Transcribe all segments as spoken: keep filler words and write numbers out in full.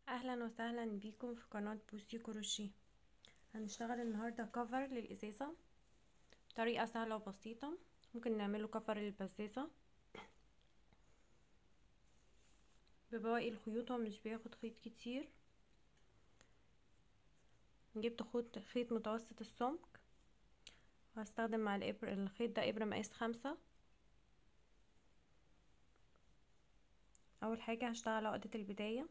اهلا وسهلا بيكم في قناة بوسي كروشيه. هنشتغل النهاردة كفر للإزازة بطريقة سهلة وبسيطة. ممكن نعمله كفر للبزازة ببواقي الخيوط، هو مش بياخد خيط كتير. جبت خيط خيط متوسط السمك، وهستخدم مع الإبر الخيط ده إبرة مقاس خمسة. أول حاجة هشتغل عقدة البداية،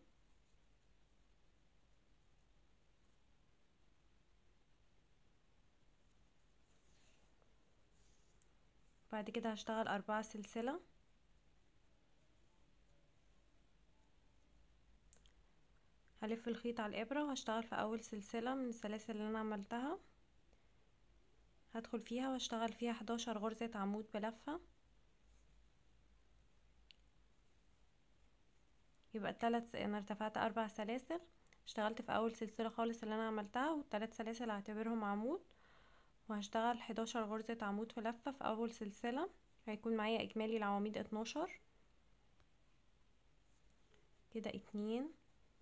بعد كده هشتغل أربعة سلسلة، هلف الخيط على الإبرة وهشتغل في أول سلسلة من السلاسل اللي أنا عملتها، هدخل فيها واشتغل فيها حداشر غرزة عمود بلفة. يبقى الثلاث انا ارتفعت اربع سلاسل، اشتغلت في اول سلسلة خالص اللي انا عملتها، والثلاث سلاسل هعتبرهم عمود، وهشتغل حداشر غرزة عمود في لفة في اول سلسلة. هيكون معايا اجمالي العواميد اتناشر. كده اتنين،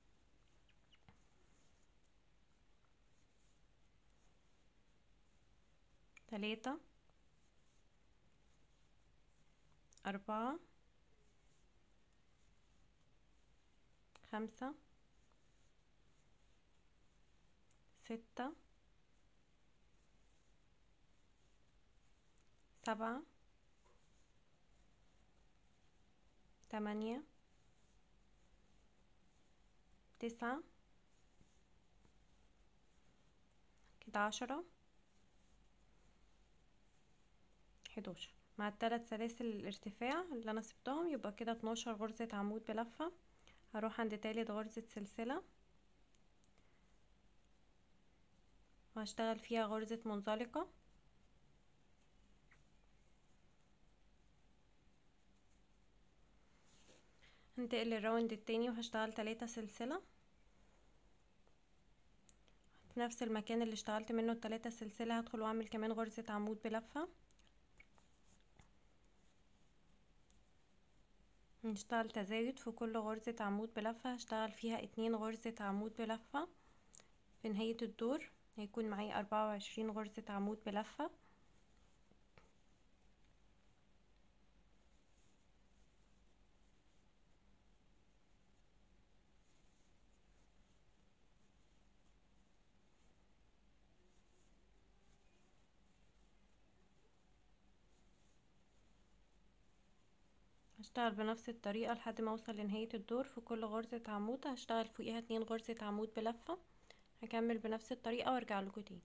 تلاتة، اربعة، خمسة، ستة، سبعة، تمانية، تسعة، كده عشرة، حداشر. مع الثلاث سلاسل الارتفاع اللي انا سبتهم يبقى كده اتناشر غرزة عمود بلفة. هروح عند تالت غرزة سلسلة وهشتغل فيها غرزة منزلقة، هنتقل الراوند التاني وهشتغل تلاتة سلسلة في نفس المكان اللي اشتغلت منه التلاتة سلسلة. هدخل واعمل كمان غرزة عمود بلفة، هنشتغل تزايد في كل غرزة عمود بلفة، هشتغل فيها اتنين غرزة عمود بلفة. في نهاية الدور هيكون معايا اربعة وعشرين غرزة عمود بلفة. هشتغل بنفس الطريقة لحد ما اوصل لنهاية الدور. في كل غرزة عمود هشتغل فوقيها اتنين غرزة عمود بلفة. هكمل بنفس الطريقة وارجع لكم تاني.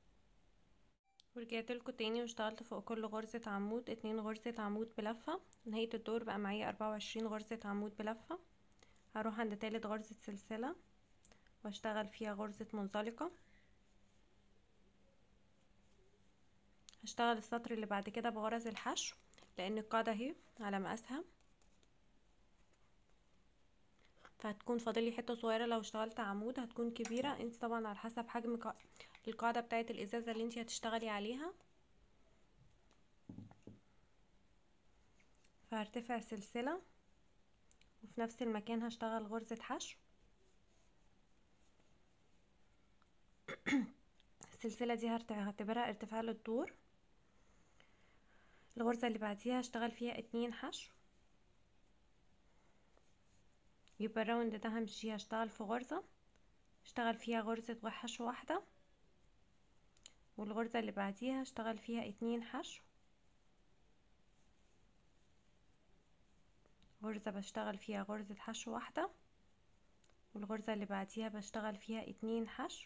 ورجعت لكم تاني واشتغلت فوق كل غرزة عمود اتنين غرزة عمود بلفة. نهاية الدور بقى معايا اربعة وعشرين غرزة عمود بلفة. هروح عند تالت غرزة سلسلة واشتغل فيها غرزة منزلقة. هشتغل السطر اللي بعد كده بغرز الحشو، لان القاعدة اهي على مقاسها، فهتكون فاضلي حتة صغيرة. لو اشتغلت عمود هتكون كبيرة، انت طبعا على حسب حجم القاعدة بتاعت الازازة اللي انت هتشتغلي عليها. فهرتفع سلسلة وفي نفس المكان هشتغل غرزة حشو. السلسلة دي هعتبرها ارتفاع للدور. الغرزة اللي بعديها هشتغل فيها اتنين حشو، يبقى الراوند ده همشي هشتغل في غرزة، اشتغل فيها غرزة حشو واحدة، والغرزة اللي بعديها هشتغل فيها اتنين حشو، غرزة بشتغل فيها غرزة حشو واحدة، والغرزة اللي بعديها بشتغل فيها اتنين حشو.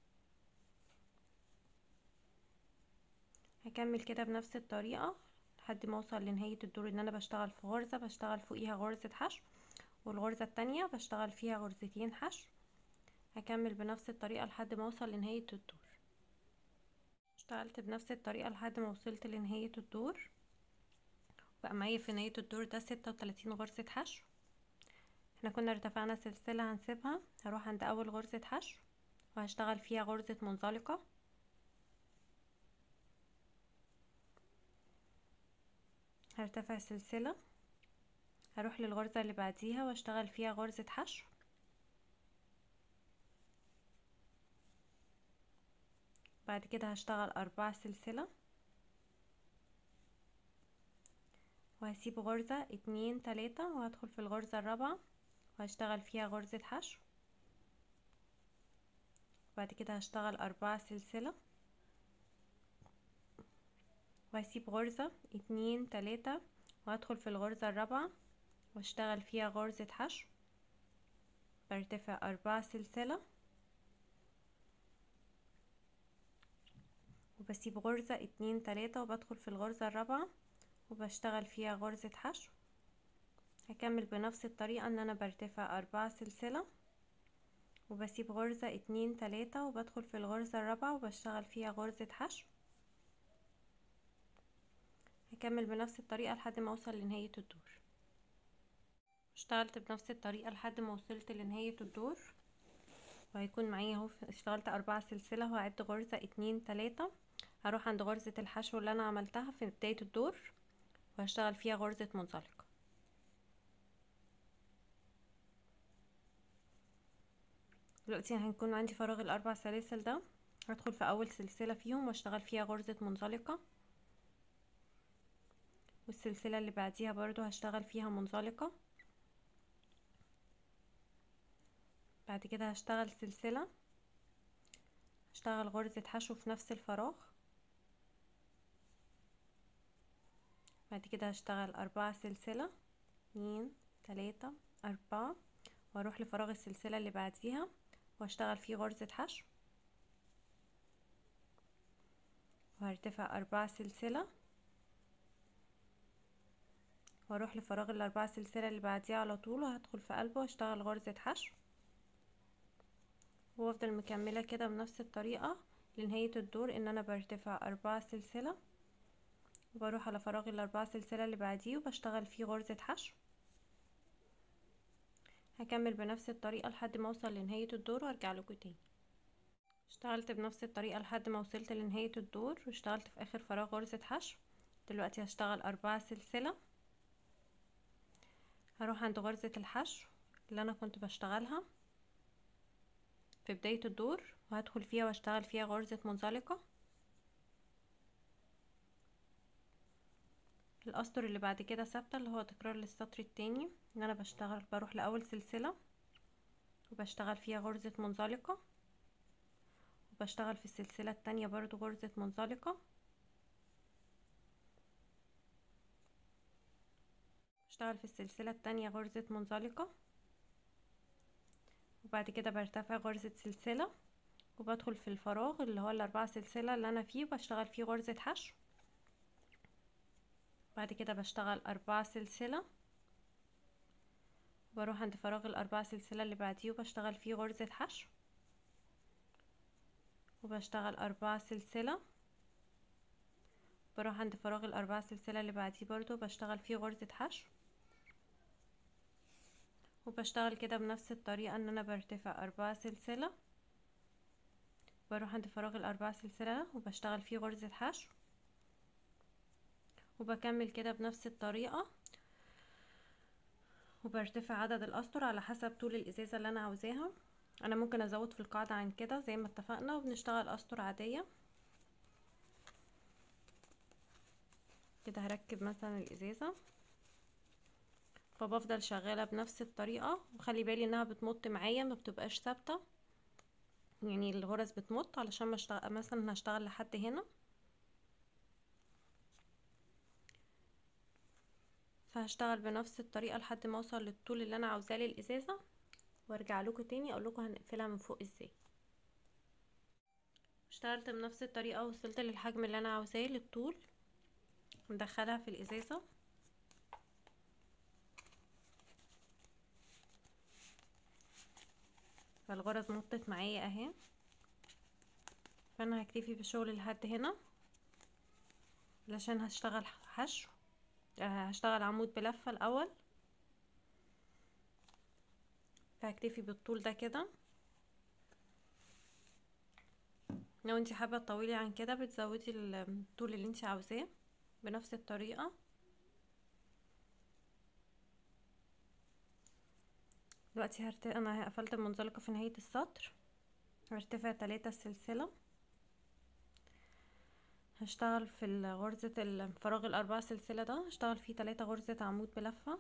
هكمل كده بنفس الطريقة لحد ما اوصل لنهاية الدور، ان انا بشتغل في غرزة بشتغل فوقيها غرزة حشو، والغرزة التانية بشتغل فيها غرزتين حشو. هكمل بنفس الطريقة لحد ما اوصل لنهاية الدور. اشتغلت بنفس الطريقة لحد ما وصلت لنهاية الدور، بقى معايا في نهاية الدور ده ستة وتلاتين غرزة حشو. احنا كنا ارتفعنا سلسلة هنسيبها، هروح عند اول غرزة حشو وهشتغل فيها غرزة منزلقة، هرتفع سلسلة، هروح للغرزة اللي بعديها واشتغل فيها غرزة حشو، بعد كده هشتغل أربعة سلسلة وهسيب غرزة اتنين تلاتة وهدخل في الغرزة الرابعة وهشتغل فيها غرزة حشو. بعد كده هشتغل أربعة سلسلة وهسيب غرزة اتنين تلاتة وهدخل في الغرزة الرابعة واشتغل فيها غرزة حشو. برتفع أربعة سلسلة وبسيب غرزة اتنين تلاتة وبدخل في الغرزة الرابعة وبشتغل فيها غرزة حشو. هكمل بنفس الطريقة ان انا برتفع أربعة سلسلة وبسيب غرزة اتنين تلاتة وبدخل في الغرزة الرابعة وبشتغل فيها غرزة حشو. هكمل بنفس الطريقة لحد ما اوصل لنهاية الدور. اشتغلت بنفس الطريقة لحد ما وصلت لنهاية الدور وهيكون معايا اهو. اشتغلت أربعة سلسلة وهعد غرزة اتنين تلاتة، هروح عند غرزة الحشو اللي انا عملتها في بداية الدور وهشتغل فيها غرزة منزلقة. دلوقتي هيكون عندي فراغ الاربع سلاسل ده، هدخل في اول سلسلة فيهم واشتغل فيها غرزة منزلقة، والسلسلة اللي بعديها برضو هشتغل فيها منزلقة. بعد كده هشتغل سلسلة، هشتغل غرزة حشو في نفس الفراغ. بعد كده هشتغل أربعة سلسلة، اتنين تلاتة أربعة، واروح لفراغ السلسلة اللي بعديها واشتغل فيه غرزة حشو وهرتفع أربعة سلسلة واروح لفراغ الأربعة سلسلة اللي بعديها على طول وهدخل في قلبه واشتغل غرزة حشو، وافضل مكملة كده بنفس الطريقة لنهاية الدور، ان انا برتفع أربعة سلسلة وبروح على فراغ الأربعة سلسلة اللي بعديه وبشتغل فيه غرزة حشو. هكمل بنفس الطريقة لحد ما اوصل لنهاية الدور وارجع لكم تاني. اشتغلت بنفس الطريقة لحد ما وصلت لنهاية الدور واشتغلت في اخر فراغ غرزة حشو. دلوقتي هشتغل أربعة سلسلة، هروح عند غرزة الحشو اللي انا كنت بشتغلها في بداية الدور وهدخل فيها واشتغل فيها غرزة منزلقة. الاسطر اللي بعد كده ثابتة، اللي هو تكرار للسطر التاني، ان انا بشتغل بروح لاول سلسلة وبشتغل فيها غرزة منزلقة وبشتغل في السلسلة التانية برضو غرزة منزلقة، بشتغل في السلسلة التانية غرزة منزلقة وبعد كده برتفع غرزة سلسلة وبدخل في الفراغ اللي هو الأربعة سلسلة اللي انا فيه وبشتغل فيه غرزة حشو. بعد كده بشتغل أربعة سلسلة بروح عند فراغ الأربعة سلسلة اللي بعديه وبشتغل فيه غرزة حشو وبشتغل أربعة سلسلة بروح عند فراغ الأربعة سلسلة اللي بعديه برضو بشتغل فيه غرزة حشو، وبشتغل كده بنفس الطريقة ان انا برتفع أربعة سلسلة بروح عند فراغ الأربعة سلسلة وبشتغل فيه غرزة حشو وبكمل كده بنفس الطريقة وبرتفع عدد الأسطر على حسب طول الإزازة اللي انا عاوزاها. انا ممكن ازود في القاعدة عن كده زي ما اتفقنا وبنشتغل أسطر عادية. كده هركب مثلا الإزازة فبفضل شغالة بنفس الطريقة وخلي بالي انها بتمط معايا ما بتبقاش ثابتة، يعني الغرز بتمط علشان ما اشتغل مثلا هشتغل لحد هنا فهشتغل بنفس الطريقة لحد ما اوصل للطول اللي انا عاوزاه للإزازة وارجع لكم تاني اقول لكم هنقفلها من فوق ازاي. اشتغلت بنفس الطريقة وصلت للحجم اللي انا عاوزاه للطول، مدخلها في الإزازة فالغرز مطت معايا اهي، فانا هكتفي بالشغل لحد هنا علشان هشتغل حشو. هشتغل عمود بلفة الاول فهكتفي بالطول ده كده. لو انتي حابة تطولي عن كده بتزودي الطول اللي انتي عاوزاه بنفس الطريقة. دلوقتي هرت... انا قفلت المنزلقة في نهاية السطر، هرتفع تلاتة سلسلة هشتغل في غرزة الفراغ الاربع سلسلة ده، هشتغل فيه تلاتة غرزة عمود بلفة،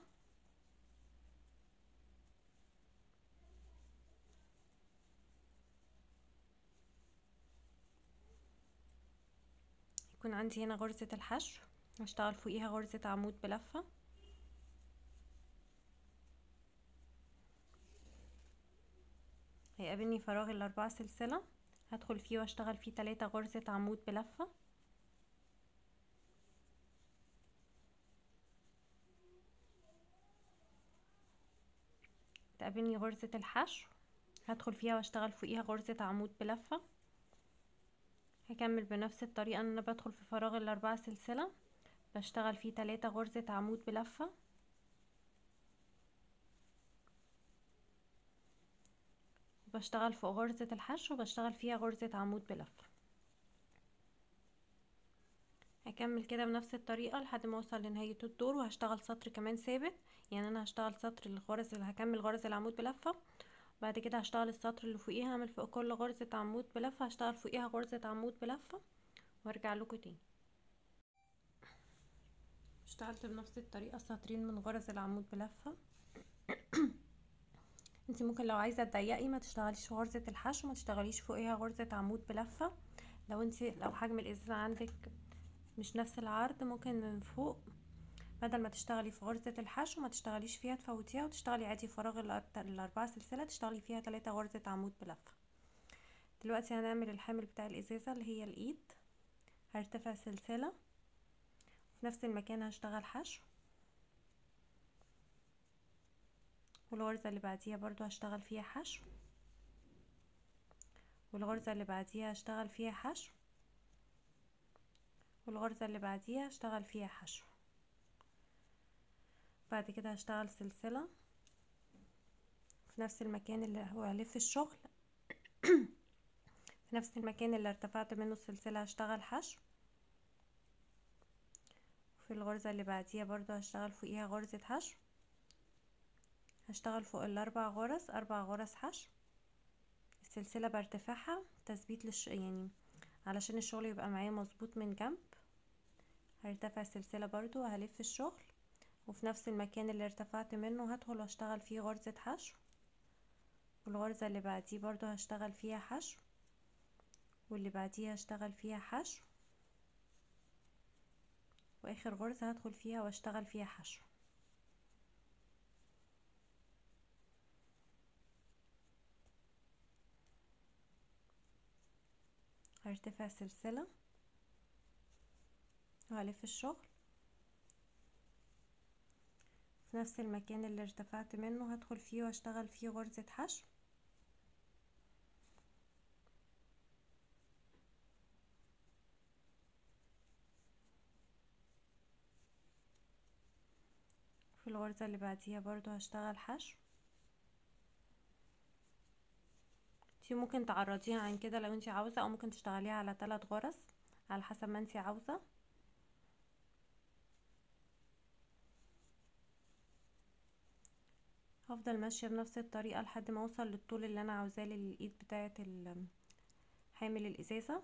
يكون عندي هنا غرزة الحشو، هشتغل فوقيها غرزة عمود بلفة، هيقابلني فراغ الاربع سلسلة، هدخل فيه واشتغل فيه تلاتة غرزة عمود بلفة، تقابلني غرزة الحشو، هدخل فيها واشتغل فوقيها غرزة عمود بلفة، هكمل بنفس الطريقة ان انا بدخل في فراغ الاربع سلسلة بشتغل فيه تلاتة غرزة عمود بلفة، بشتغل فوق غرزة الحشو وبشتغل فيها غرزة عمود بلفة. هكمل كده بنفس الطريقة لحد ما اوصل لنهاية الدور، وهشتغل سطر كمان ثابت، يعني انا هشتغل سطر الغرز اللي هكمل غرز العمود بلفة، بعد كده هشتغل السطر اللي فوقيها، هعمل فوق كل غرزة عمود بلفة هشتغل فوقيها غرزة عمود بلفة وارجع لكم تاني. اشتغلت بنفس الطريقة سطرين من غرز العمود بلفة. انت ممكن لو عايزة تضيقي ما تشتغليش في غرزة الحشو، ما تشتغليش فوقيها غرزة عمود بلفة، لو انت لو حجم الازازة عندك مش نفس العرض ممكن من فوق بدل ما تشتغلي في غرزة الحشو ما تشتغليش فيها تفوتيها وتشتغلي عادي فراغ الاربع سلسلة تشتغلي فيها تلاتة غرزة عمود بلفة. دلوقتي هنعمل الحامل بتاع الازازة اللي هي الايد، هرتفع سلسلة في نفس المكان هشتغل حشو، والغرزة اللي بعديها برضو هشتغل فيها حشو، والغرزة اللي بعديها هشتغل فيها حشو، والغرزة اللي بعديها هشتغل فيها حشو، بعد كده هشتغل سلسلة في نفس المكان اللي هو هلف الشغل في نفس المكان اللي ارتفعت منه السلسلة هشتغل حشو، في الغرزة اللي بعديها برضو هشتغل فوقيها غرزة حشو، هشتغل فوق الاربع غرز اربع غرز حشو، السلسلة بارتفاعها تثبيت للش يعني علشان الشغل يبقى معايا مظبوط من جنب، هرتفع السلسلة برضو وهلف الشغل، وفي نفس المكان اللي ارتفعت منه هدخل واشتغل فيه غرزة حشو، والغرزة اللي بعديه برضو هشتغل فيها حشو، واللي بعديها هشتغل فيها حشو، واخر غرزة هدخل فيها واشتغل فيها حشو. هرتفع سلسلة وهلف الشغل، في نفس المكان اللي ارتفعت منه هدخل فيه واشتغل فيه غرزة حشو، في الغرزة اللي بعديها برضو هشتغل حشو. انتي ممكن تعرضيها عن كده لو انتي عاوزة، او ممكن تشتغليها على ثلاث غرز على حسب ما انتي عاوزة. هفضل ماشية بنفس الطريقة لحد ما اوصل للطول اللي انا عاوزاه للايد بتاعة حامل الازازة.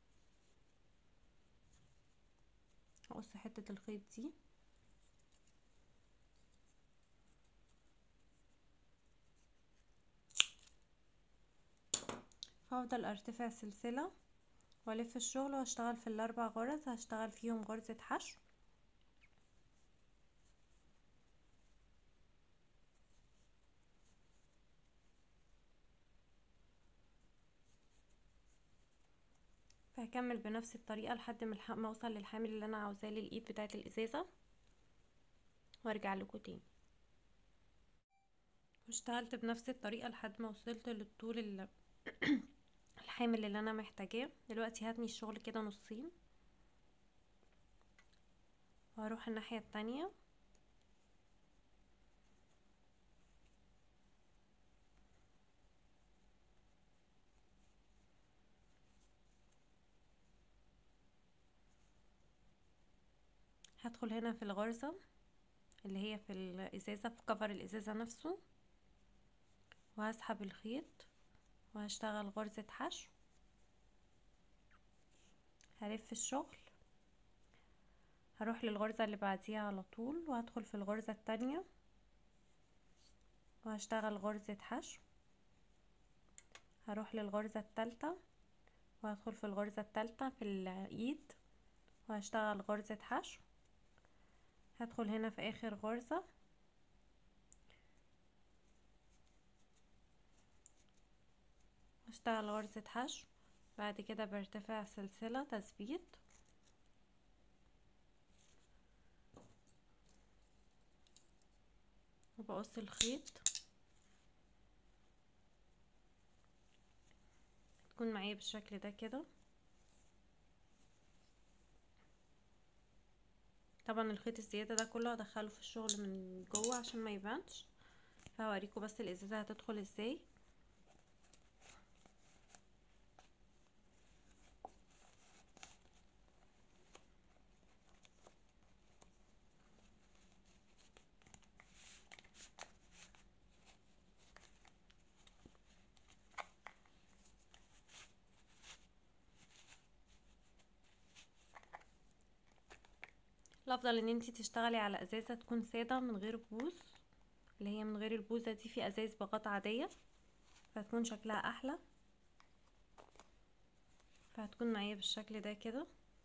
هقص حتة الخيط دي، هفضل ارتفع سلسلة والف الشغل واشتغل في الاربع غرز هشتغل فيهم غرزة حشو، فهكمل بنفس الطريقة لحد ما اوصل للحامل اللي انا عاوزاه للايد بتاعة الازازة وارجع لكم تاني. واشتغلت بنفس الطريقة لحد ما وصلت للطول الحامل اللي انا محتاجاه. دلوقتي هتني الشغل كده نصين وهروح الناحية التانية، هدخل هنا في الغرزة اللي هي في الازازة في كفر الازازة نفسه، وهسحب الخيط وهشتغل غرزة حشو، هلف الشغل، هروح للغرزة اللي بعديها على طول وهدخل في الغرزة التانية وهشتغل غرزة حشو، هروح للغرزة التالتة وهدخل في الغرزة التالتة في الايد وهشتغل غرزة حشو، هدخل هنا في اخر غرزة هشتغل غرزة حشو، بعد كده برتفع سلسلة تثبيت وبقص الخيط، تكون معايا بالشكل ده كده. طبعا الخيط الزيادة ده كله هدخله في الشغل من جوه عشان ما يبانش، فهوريكم بس الازازة هتدخل ازاي. الافضل ان انتي تشتغلي على ازازة تكون سادة من غير بوز، اللي هي من غير البوزة دي، في ازاز بغط عادية فتكون شكلها احلى. فهتكون معايا بالشكل ده كده.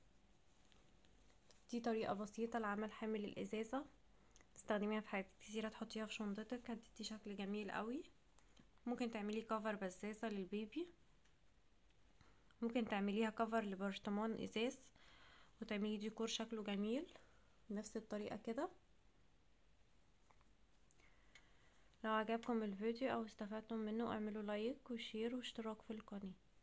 دي طريقة بسيطة لعمل حامل الازازة، تستخدميها في حاجات كتيرة، تحطيها في شنطتك هتدي شكل جميل قوي. ممكن تعملي كفر بزازة للبيبي، ممكن تعمليها كفر لبرطمان ازاز وتعملي ديكور شكله جميل بنفس الطريقة كده. لو عجبكم الفيديو او استفدتم منه اعملوا لايك وشير واشتراك في القناة.